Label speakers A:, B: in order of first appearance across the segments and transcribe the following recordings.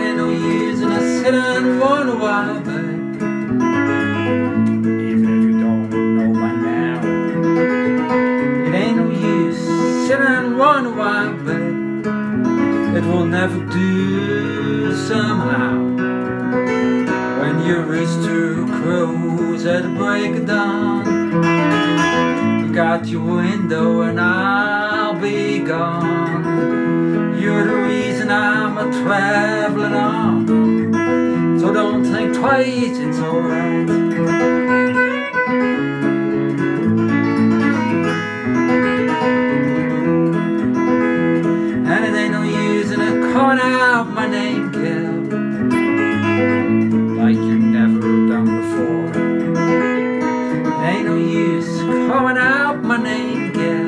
A: ain't no use in I sit and wonder why, babe. Even if you don't know by now, it ain't no use sit and wonder why, babe. It will never do somehow. When your rooster crows at the break of dawn, look out your window and I'll be gone. You're the reason I'm a-traveling on, so don't think twice, it's alright. And it ain't no use in a calling out my name, girl, like you never done before. It ain't no use calling out my name, girl,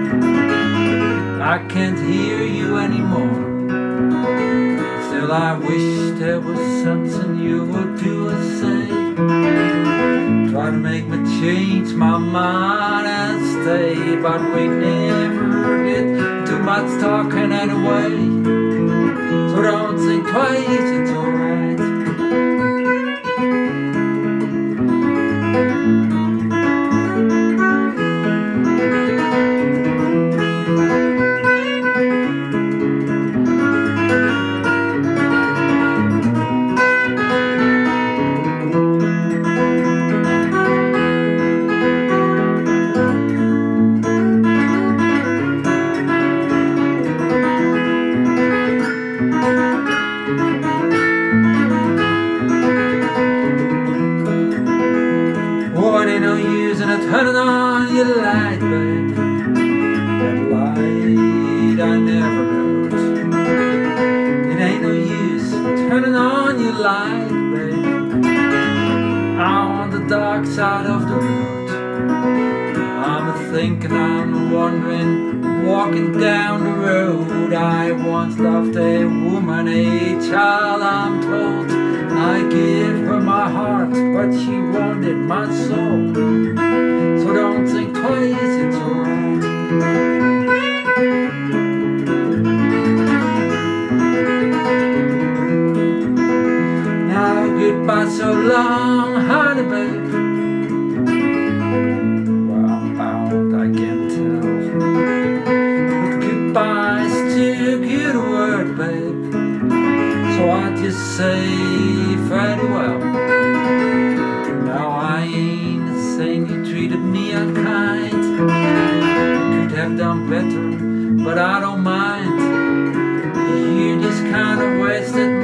A: I can't hear you anymore. Still I wish there was something you would do or say, try to make me change my mind and stay, but we never did. Too much talking anyway, so don't think twice, it's alright. Ain't no use in turning on your light, babe. That light I never knowed. It ain't no use turning on your light, babe. I'm on the dark side of the road. I'm a-thinking, I'm a-wondering, walking down the road. I once loved a woman, a child, I'm told. I give her my heart, but she wanted my soul. So don't think twice, it's alright. Now goodbye so long, honey babe. Well, I'm bound, I can't tell, but goodbye's too good a word, babe. So I just say farewell. Now I ain't saying you treated me unkind. Could have done better, but I don't mind. You just kind of wasted